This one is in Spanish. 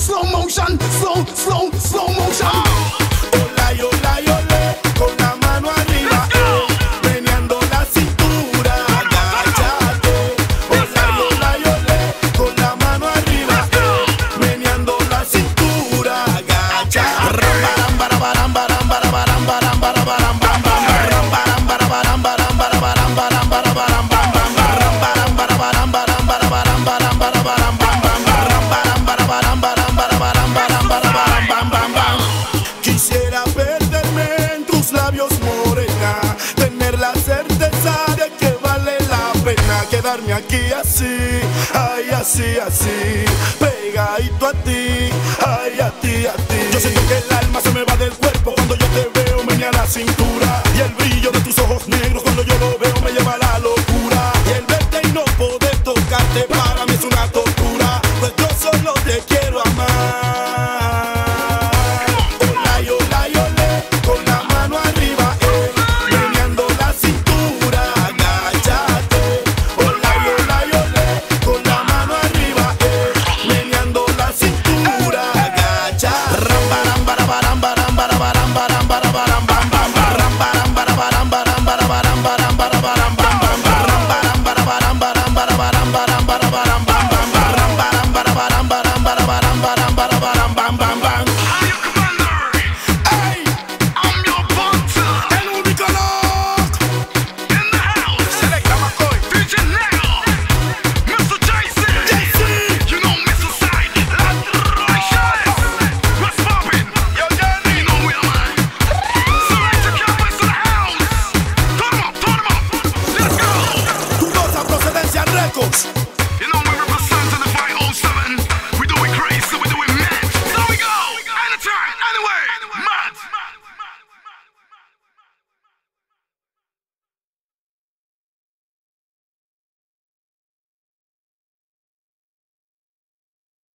slow motion, slow motion. Hola, hola, olé, con la mano arriba, meneando la cintura, agáchate. Hola, hola, olé, con la mano arriba, meneando la cintura, agáchate. Ram, baram, baram, baram, baram, baram, baram, baram, baram, bam, bam. Ram, baram, baram, baram, baram, baram, baram, baram, baram, bam, bam. Ram, baram, baram, baram, baram, baram, baram, baram, baram, bam, bam. Ram, baram, baram, baram, baram, baram, baram, baram, baram, bam, bam, bam. Quisiera perderme en tus labios, morena, tener la certeza de que vale la pena quedarme aquí así, ay, así, así, pegadito a ti, ay, a ti, a ti. Yo siento que el alma se me va del cuerpo cuando yo te veo menear la cintura.